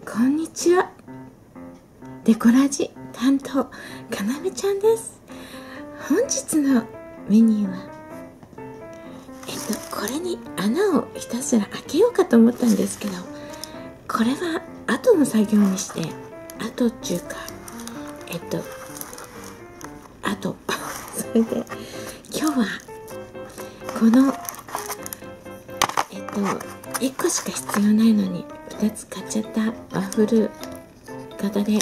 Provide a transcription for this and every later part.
こんにちは。デコラジ担当かなめちゃんです。本日のメニューはこれに穴をひたすら開けようかと思ったんですけど、これは後の作業にして、後っていうか後それで今日はこの1個しか必要ないのに2つ買っちゃったワッフル型で、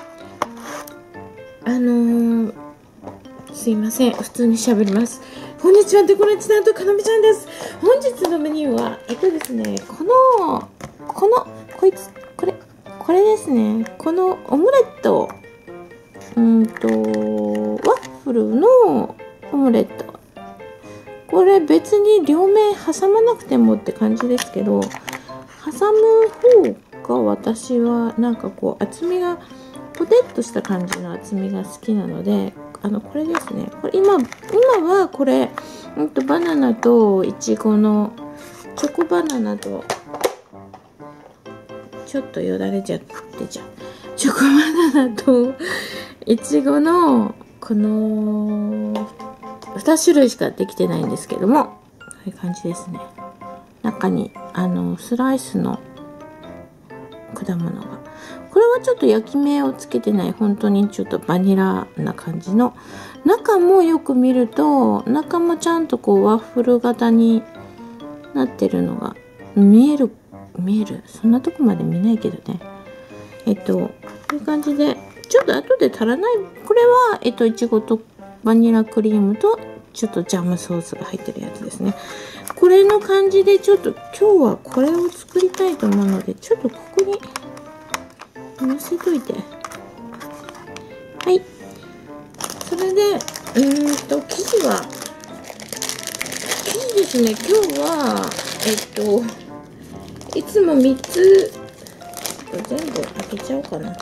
すいません、普通に喋ります。こんにちは、デコラジ担当かなめちゃんです。本日のメニューはですね、これですね。このオムレット、ワッフルのオムレット。これ別に両面挟まなくてもって感じですけど、挟む方が私はなんかこう厚みがポテッとした感じの厚みが好きなので、これですね。これ今はこれバナナといちごのチョコバナナとちょっとよだれちゃってチョコバナナといちごのこの2種類しかできてないんですけども、こういう感じですね。中にスライスの果物が、これはちょっと焼き目をつけてない、本当にちょっとバニラな感じの。中もよく見ると、中もちゃんとこうワッフル型になってるのが見える。そんなとこまで見ないけどね。こういう感じで、ちょっと後で足らない。これはいちごとバニラクリームとちょっとジャムソースが入ってるやつですね。これの感じでちょっと今日はこれを作りたいと思うので、ちょっとここに乗せといて。はい。それで、生地ですね。今日はいつも3つ、全部開けちゃおうかな。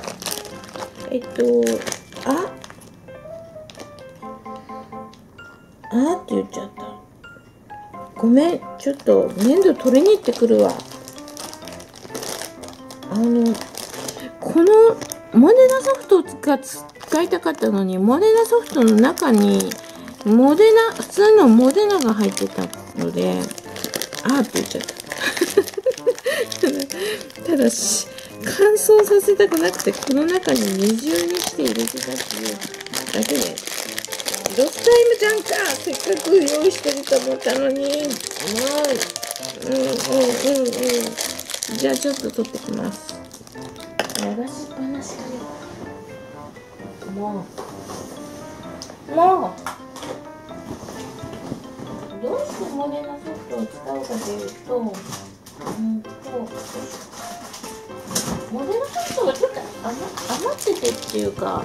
って言っちゃった。ごめん、ちょっと粘土取りに行ってくるわ。このモデナソフトが使いたかったのに、モデナソフトの中に普通のモデナが入ってたので、って言っちゃった。ただし乾燥させたくなくて、この中に二重にして入れてたっていうだけで、ロスタイムじゃんか。せっかく用意してると思ったのに。じゃあちょっと取ってきます。流しっぱなしかね。もうどうしてモデナソフトを使うかというと、モデナソフトがちょっと余っててっていうか、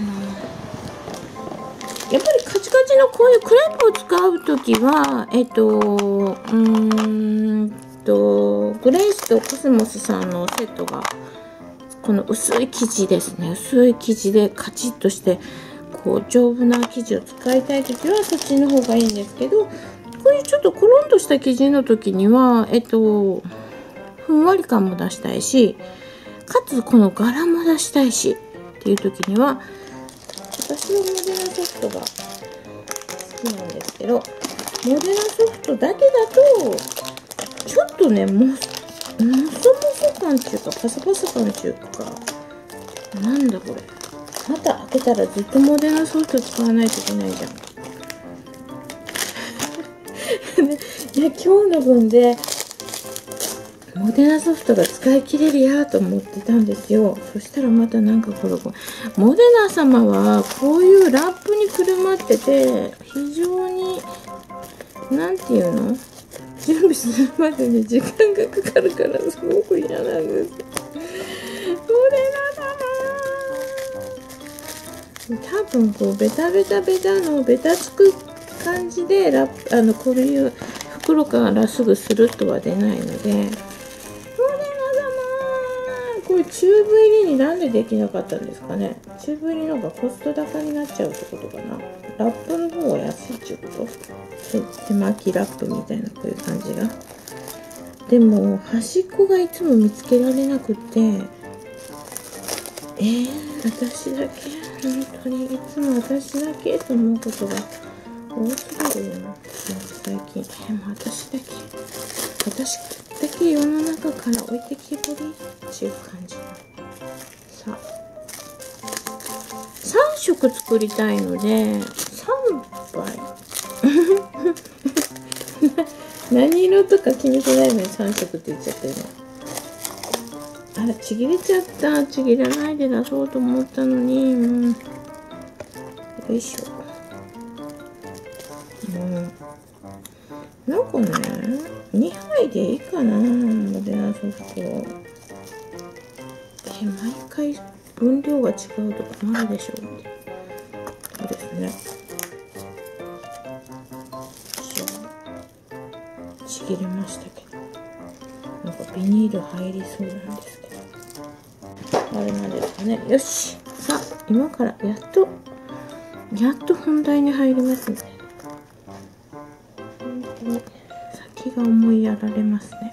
やっぱりカチカチのこういうクレープを使うときは、グレイスとコスモスさんのセットが、この薄い生地ですね。薄い生地でカチッとして、こう丈夫な生地を使いたいときはそっちの方がいいんですけど、こういうちょっとコロンとした生地のときには、ふんわり感も出したいし、かつこの柄も出したいしっていうときには、私はモデナソフトが好きなんですけど、モデナソフトだけだとちょっとね、もそもそ感っていうか、パサパサ感っていうか、なんだこれ、また開けたらずっとモデナソフト使わないといけないじゃん。今日の分でモデナソフトが使い切れるやと思ってたんですよ。そしたらまたなんかこれモデナ様はこういうラップにくるまってて、非常になんていうの、準備するまでに時間がかかるからすごく嫌なんです。モデナ様多分こうベタのベタつく感じでこういう袋からすぐスルッとは出ないので、これチューブ入りになんでできなかったんですかね。チューブ入りの方がコスト高になっちゃうってことかな。ラップの方が安いっていうこと。手巻きラップみたいなこういう感じが。でも端っこがいつも見つけられなくて、 私だけ、本当にいつも私だけと思うことが多すぎるよ。なんか最近、私だけ世の中から置いてきぼりっていう感じ。さあ、3色作りたいので3杯何色とか決めてないのに3色って言っちゃってるの。あら、ちぎれちゃった。ちぎらないで出そうと思ったのに、よいしょ。なんかね、2杯でいいかな、モデナソフト。毎回分量が違うと困るでしょう。そうですね。ちぎれましたけど、なんかビニール入りそうなんですけど、あれなんですかね。よし、さあ今からやっと本題に入りますね。本当に先が思いやられますね。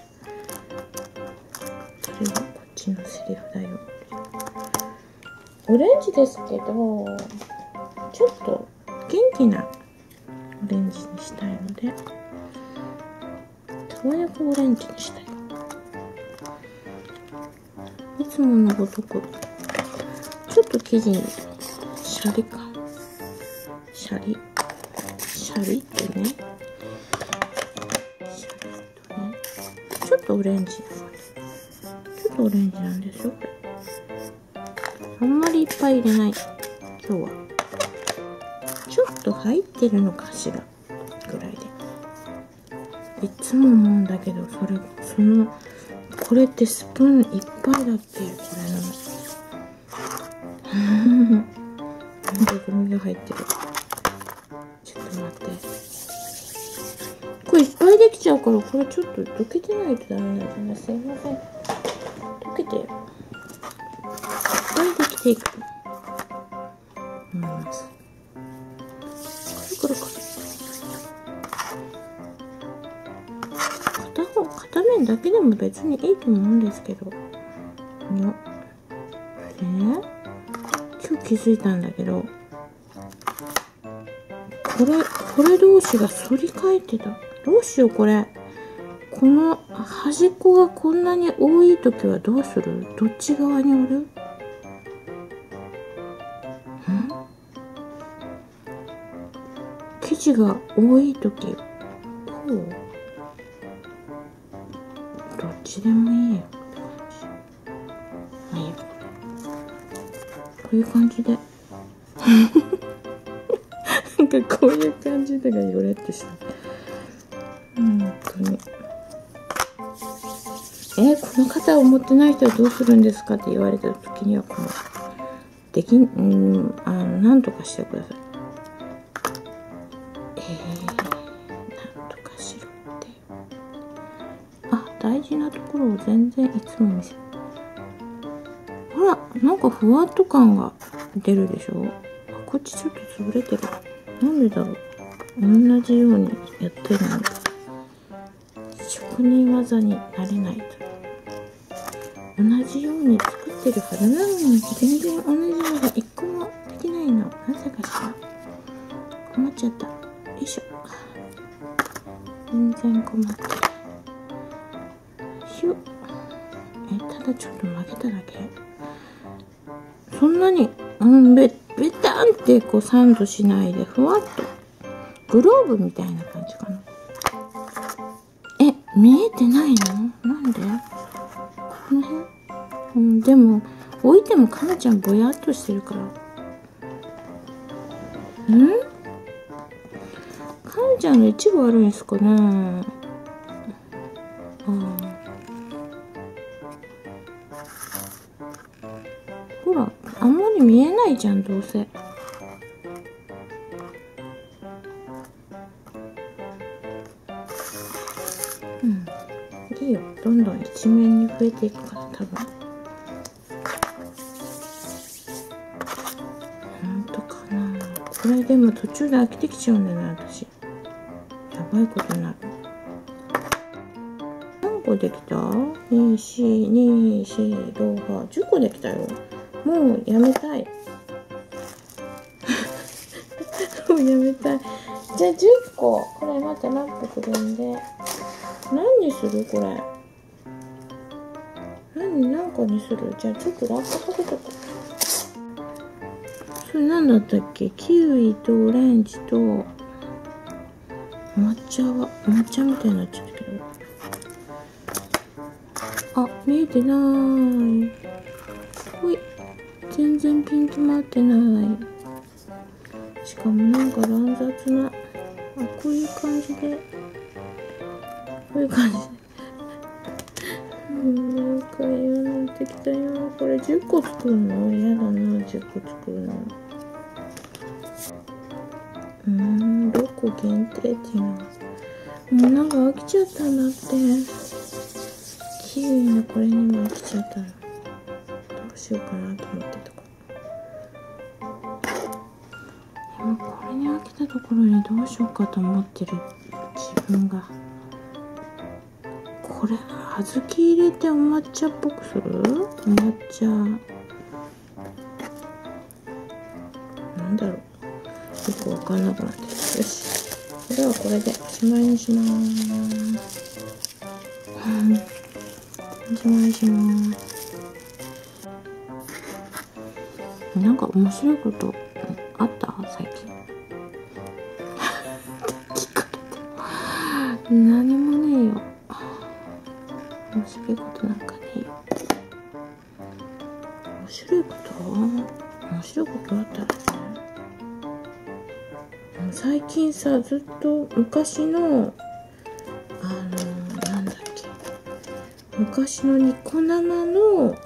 これはこっちのセリフだよ。オレンジですけど、ちょっと元気なオレンジにしたいので、爽やかオレンジにしたい。いつものごとくちょっと生地にシャリ感、シャリってね、ちょっとオレンジなんですよ、これ。あんまりいっぱい入れない。今日はちょっと入ってるのかしらぐらいで。いつも思うんだけど、これってスプーンいっぱいだっけ、これの。なんかゴミが入ってる。ちょっと待って。これいっぱいできちゃうから、これちょっと溶けてないとダメなんだね。すいません。溶けてよ。いっぱいできていくと思います。くるくる片面だけでも別にいいと思うんですけど。今日気づいたんだけど、これ同士が反り返ってた。どうしよう、これ。この端っこがこんなに多いときはどうする？どっち側に折る？生地が多いとき、こう。どっちでもいいよって感じ。まあいいよ。こういう感じで。なんかこういう感じでがよれってした。本当に。この型を持ってない人はどうするんですかって言われた時には、このなんとかしてください。なんとかしろって。大事なところを全然いつも見せる。ほら、なんかふわっと感が出るでしょ。こっちちょっと潰れてる。なんでだろう。同じようにやってるのに職人技になれないと。同じように作ってるはずなのに全然同じのが一個もできないの。なぜかしら。困っちゃった。よいしょ。全然困ってる。ひゅ。ただちょっと負けただけ。そんなにベタンってこうサンドしないで、ふわっとグローブみたいな感じかな。見えてないの？なんで？この辺？でも置いてもかなちゃんぼやっとしてるから。かなちゃんの一部あるんですかね。ほら、あんまり見えないじゃん、どうせ。いいよ。どんどん一面に増えていくから、多分。本当かな。これでも途中で飽きてきちゃうんだよね、私。やばいことになる。何個できた？ 2、4、2、4、6、8、10個できたよ。 もうやめたい。もうやめたい。じゃあ10個。これまたラップくるんで。何にするこれ。何個にする？じゃあちょっとラップかけとこう。それ何だったっけ？キウイとオレンジと抹茶みたいになっちゃったけど。あ、見えてなーい。ほい。全然ピント回ってない。しかもなんか乱雑な。こういう感じで。こういう感じで。なんか嫌になってきたよ。これ10個作るの？嫌だな、10個作るの。6個限定っていうのは。もうなんか飽きちゃったんだって。キウイのこれにも飽きちゃったの。どうしようかなと思ってたから。今これに飽きたところにどうしようかと思ってる自分が。これ、小豆入れてお抹茶っぽくする？お抹茶。なんだろう。よくわかんなくなってる。よし。これはこれでおしまいにしまーす。おしまいしまーす。なんか面白いことあった最近。聞かれても何もねえよ。面白いことなんかねえよ。面白いことあったらね。最近さ、ずっと昔のなんだっけ、昔のニコ生の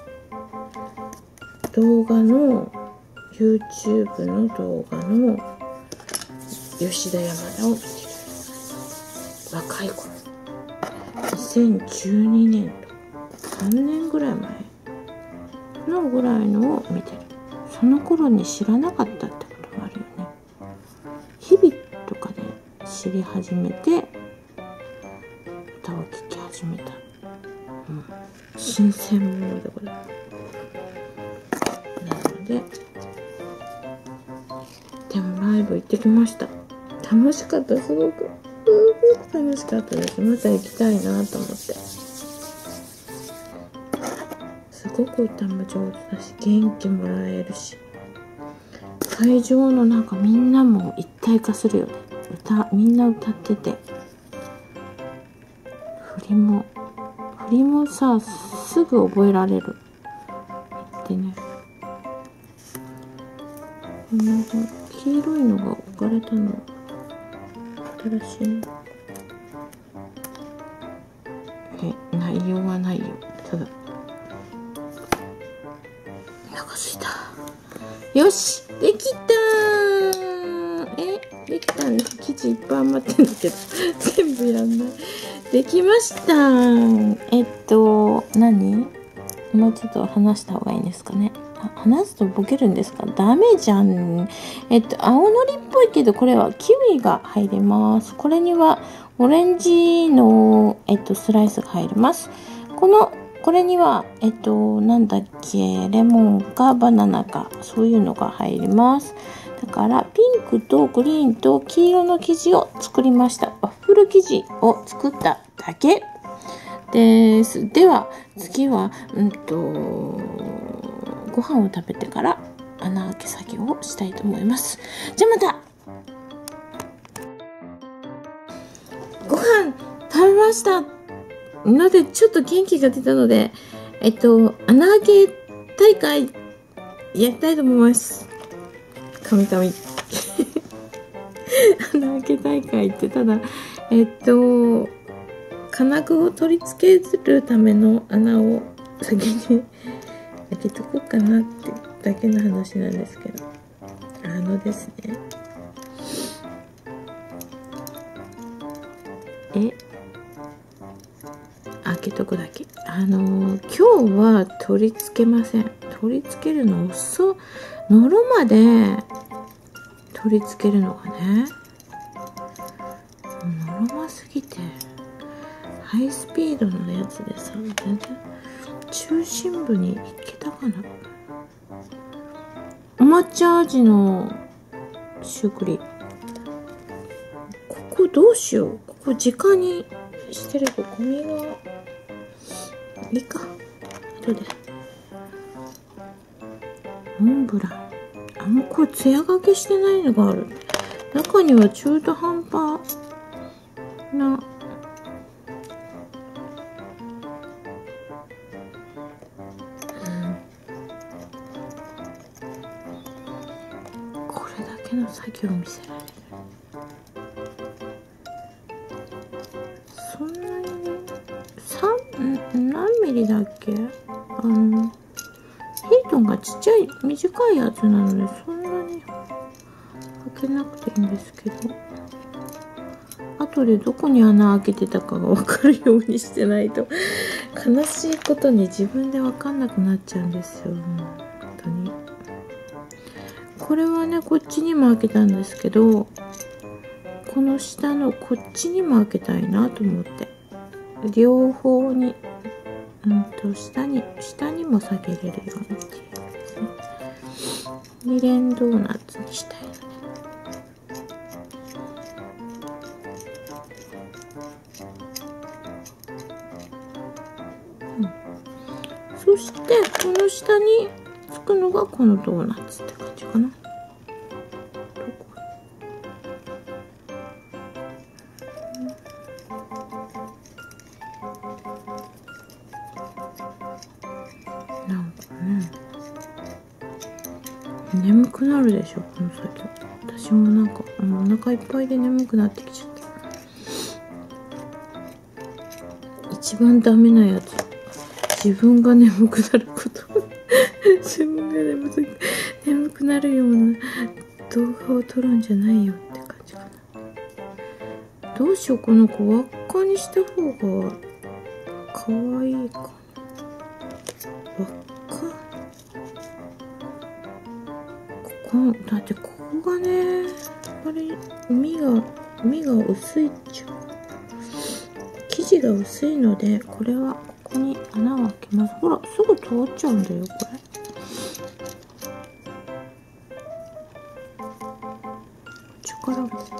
動画の YouTube の動画の吉田山田を見てる。若い頃、2012年と3年ぐらい前のぐらいのを見てる。その頃に知らなかったってこともあるよね。日々とかで知り始めて歌を聴き始めた、新鮮者でございます。なので、でもライブ行ってきました。楽しかった。すごく楽しかったです。また行きたいなと思って。すごく歌も上手だし、元気もらえるし、会場のなんかみんなも一体化するよね。みんな歌ってて、振りもさ、すぐ覚えられるでね。なんか黄色いのが置かれたの新しいの。内容はないよ。ただお腹すいた。よし、できたー。できたね。生地いっぱい余ってんだけど全部いらんない。できました。何？もうちょっと話した方がいいんですかね。話すとボケるんですか？ダメじゃん。青のりっぽいけど、これはキウイが入ります。これにはオレンジの、スライスが入ります。これには、なんだっけ、レモンかバナナか、そういうのが入ります。だから、ピンクとグリーンと黄色の生地を作りました。ワッフル生地を作っただけです。では、次は、ご飯を食べてから穴開け作業をしたいと思います。じゃあまた。ご飯食べました。のでちょっと元気が出たので、穴開け大会やりたいと思います。神々。穴開け大会ってただ金具を取り付けるための穴を先に開けとこうかなってだけの話なんですけど、ですね、開けとくだけ。今日は取り付けません。取り付けるののろまで取り付けるのがね、のろますぎてハイスピードのやつでさ、全然中心部に行けたかな。 お抹茶味のシュークリーム。ここどうしよう。ここ直にしてるとゴミがいいか。後で。モンブラン。あんまこれ艶がけしてないのがある。中には中途半端なこれだけの作業を見せられる。そんなにね、何ミリだっけ？ヒートンがちっちゃい短いやつなのでそんなに開けなくていいんですけど、後でどこに穴開けてたかが分かるようにしてないと悲しいことに自分で分かんなくなっちゃうんですよ。本当に。これはね、こっちにも開けたんですけど、この下のこっちにも開けたいなと思って、両方に下にも下げれるようにっていうですね。二連ドーナツにしたいのね。そしてこの下につくのがこのドーナツって感じかな。なんかね、眠くなるでしょこの作業。私もなんかお腹いっぱいで眠くなってきちゃった。一番ダメなやつ、自分が眠くなること自分が眠くなるような動画を撮るんじゃないよって感じかな。どうしよう、この子輪っかにした方が可愛いかな。輪っか、だってここがね、あれ身が薄いっちゃう。生地が薄いので、これはここに穴を開けます。ほら、すぐ通っちゃうんだよこれ。力がの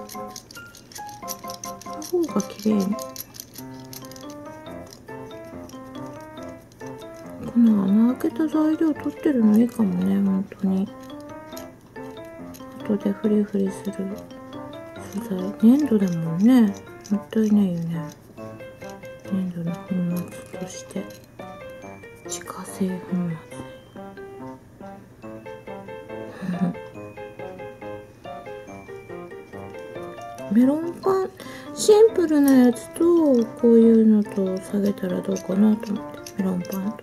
方が綺麗に。この穴開けた材料取ってるのいいかもね、本当に。後でフリフリする素材、粘土だもんね。もったいないよね。粘土の粉末として自家製粉末メロンパン、シンプルなやつとこういうのと下げたらどうかなと思って。メロンパンと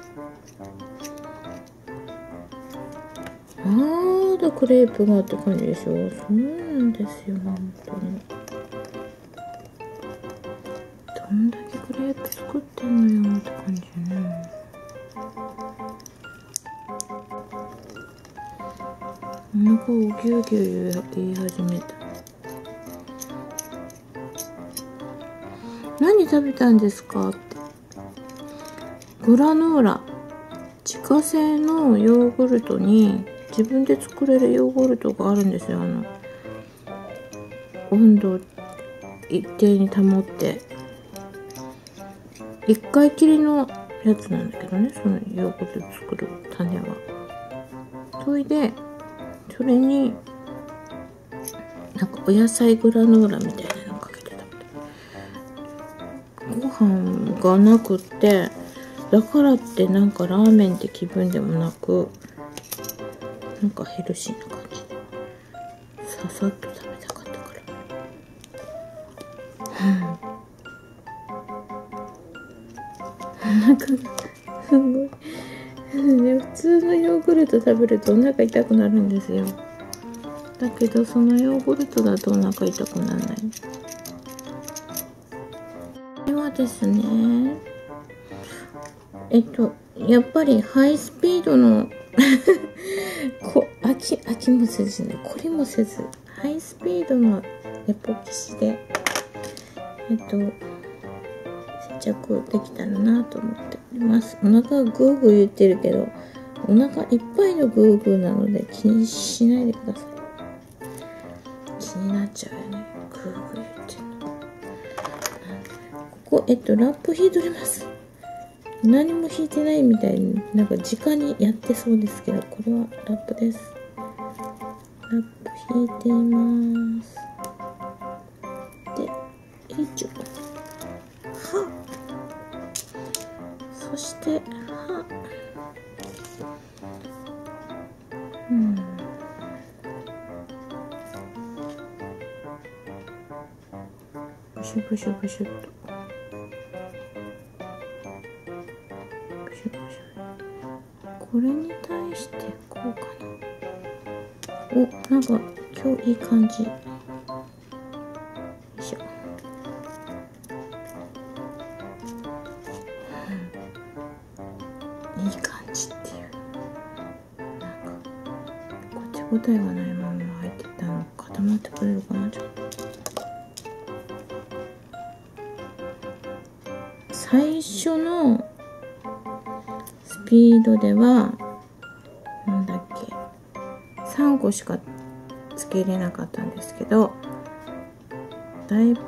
クレープがって感じでしょ。そうなんですよ、本当に。どんだけクレープ作ってんのよって感じね。お腹をギューギュー言い始めた。何食べたんですかって。グラノーラ、自家製のヨーグルトに自分で作れるヨーグルトがあるんですよ。温度を一定に保って一回きりのやつなんだけどね、そのヨーグルト作る種は。それでそれになんかお野菜グラノーラみたいなのかけて食べて、ご飯がなくって、だからってなんかラーメンって気分でもなく、なんかヘルシーな感じでささっと食べたかったから、お腹がすごい普通のヨーグルト食べるとお腹痛くなるんですよ。だけどそのヨーグルトだとお腹痛くならない。これはですね、やっぱりハイスピードの飽きもせずね、これもせず、ハイスピードのエポキシで接着できたらなと思っております。お腹がグーグー言ってるけど、 お腹いっぱいのグーグーなので気にしないでください。気になっちゃうよね、グーグー言ってんの。ここラップ引いとります。何も引いてないみたいになんか直にやってそうですけど、これはラップです。ラップ引いています。で、よいしょ。は。そして、は。ブシュブシュブシュっと。ブシュブシュ。これに対してこうかな。お、なんか今日いい感じ。よいしょ。いい感じっていう。なんか手応えがないまま入ってたの固まってくれるかな、ちょっと。最初のスピードではなんだっけ、3個しかつけれなかったんですけど、だいぶ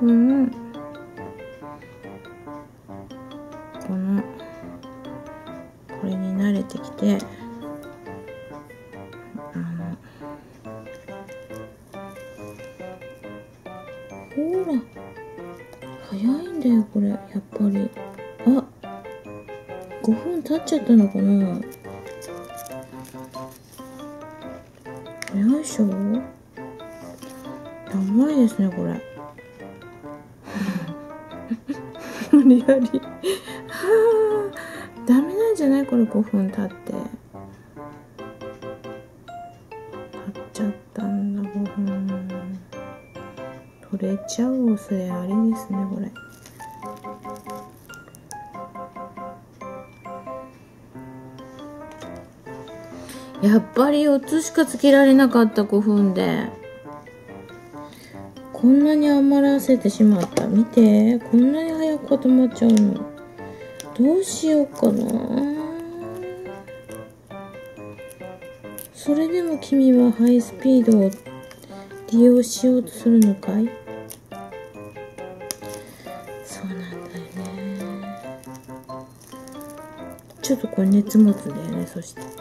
これに慣れてきて、ほら早いんだよこれ、やっぱり。あ、5分経っちゃったのかな。よいしょ。やばいですねこれ。無理やりはあ、ダメなんじゃないこれ、5分経ってちゃったんだ。5分取れちゃう恐れありですねこれ。やっぱり4つしかつけられなかった。5分でこんなに余らせてしまった。見て、こんなに早く固まっちゃうの。どうしようかな。それでも君はハイスピードを利用しようとするのかい。そうなんだよね。ちょっとこれ熱持つんだよね。そして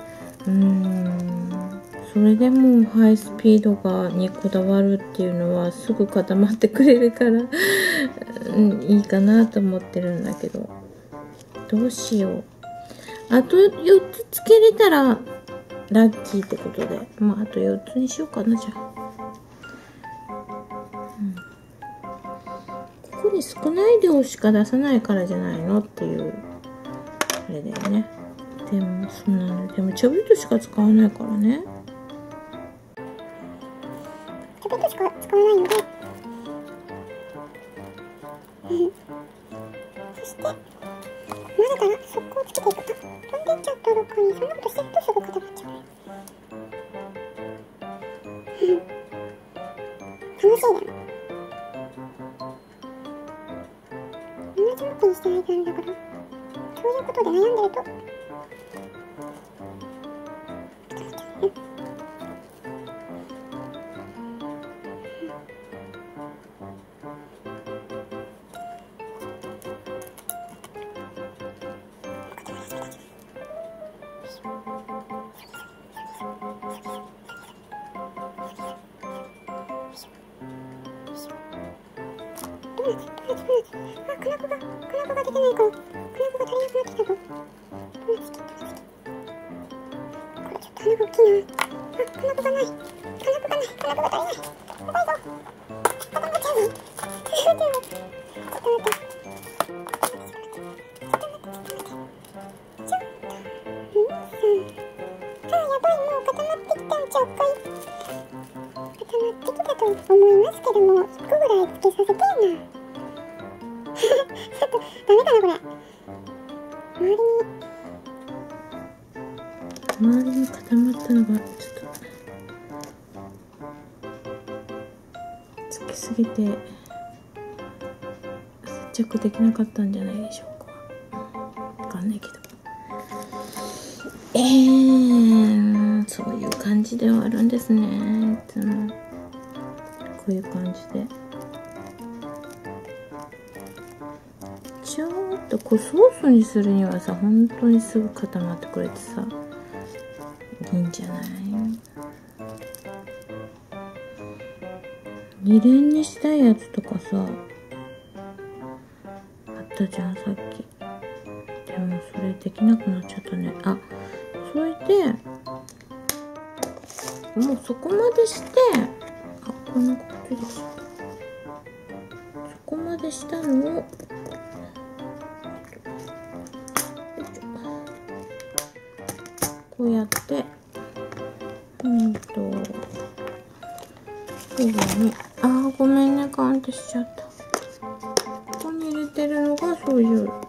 それでもハイスピードにこだわるっていうのはすぐ固まってくれるからいいかなと思ってるんだけど、どうしよう。あと4つつけれたらラッキーってことで、まああと4つにしようかな。じゃあ、ここに少ない量しか出さないからじゃないのっていうあれだよね。でもそうなの。でもちょびっとしか使わないからね。ちょびっとしか使わないので、そして混ぜたら速攻つけていくと飛んでっちゃったどっかに。そんなことしてるとすぐ固まっちゃう。楽しいだろ。同じ向きにしてないとダメだから、そういうことで悩んでると金子が出てないから、金子が足りなくなってきたぞ。これちょっと金子大きいな。金子がない。金子が足りない。やばいぞ。固まっちゃうぞ。ちょっと待って。やばい、もう固まってきたんちゃうかい。固まってきたと思いますけども、1個ぐらいつけさせてえな。ちょっとダメかなこれ。周りに固まったのがちょっとつきすぎて接着できなかったんじゃないでしょうか。わかんないけど。 感じではあるんですね。いつもこういう感じでちょっとこうソースにするにはさ、本当にすぐ固まってくれてさ、いいんじゃない？二連にしたいやつとかさあったじゃん、さっき。でもそれできなくなっちゃったね。あ、それでもうそこまでして、あ、こんな感じです。そこまでしたのをこうやってここに、あ、ごめんね、ガンってしちゃった。ここに入れてるのがそういうこ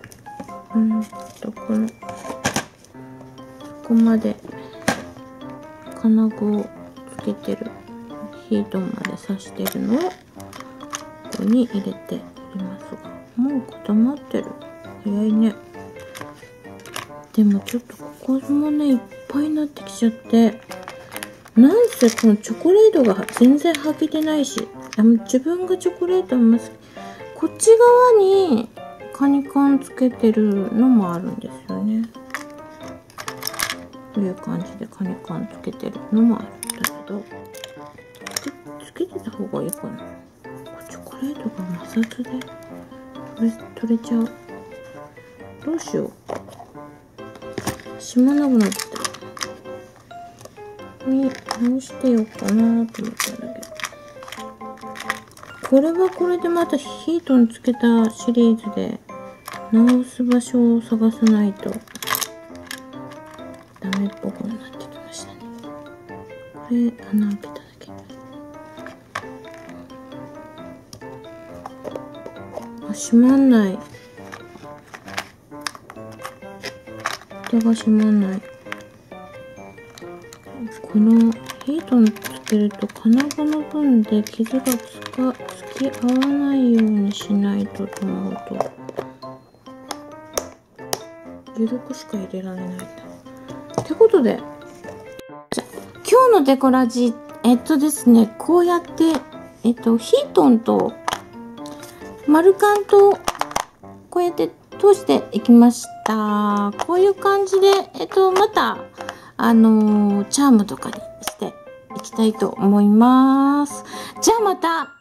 のここまで金具をつけてるヒートまで刺してるのをここに入れていますが、もう固まってる。早いね。でもちょっとここもねいっぱいになってきちゃって、なんせこのチョコレートが全然はけてないし、自分がチョコレートこっち側にカニカンつけてるのもあるんですよね。こういう感じでカニカンつけてるのもあるんだけど、つけてた方がいいかな。チョコレートが摩擦で取れちゃう。どうしよう。しまなくなってた。ここに直してようかなと思ったんだけど、これはこれでまたヒートにつけたシリーズで直す場所を探さないとダメっぽくなってきましたね。これ穴開けただけ。あ、閉まんない。蓋が閉まんない。このヒートにつけると金具の分で傷がつき合わないようにしないとと思うと緩くしか入れられないんだ。ってことで、今日のデコラジですね、こうやってヒートンと丸カンとこうやって通していきました。こういう感じでまたチャームとかにしていきたいと思います。じゃあまた